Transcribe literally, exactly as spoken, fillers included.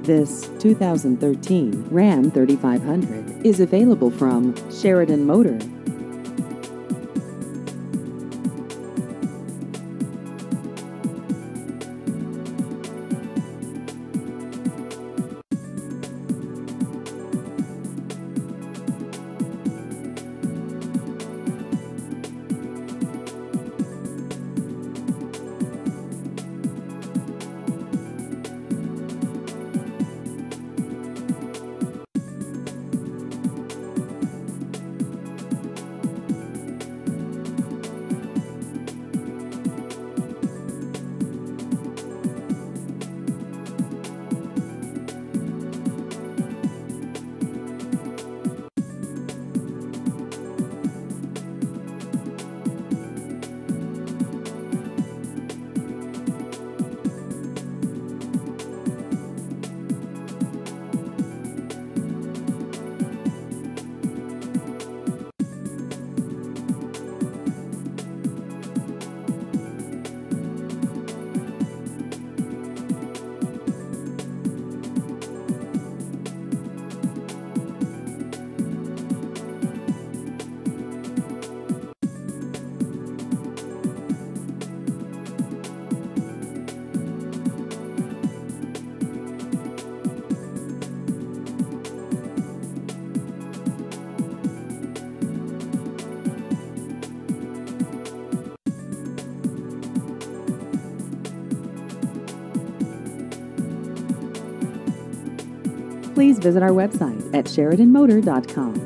This two thousand thirteen Ram thirty-five hundred is available from Sheridan Motor. Please visit our website at Sheridan Motor dot com.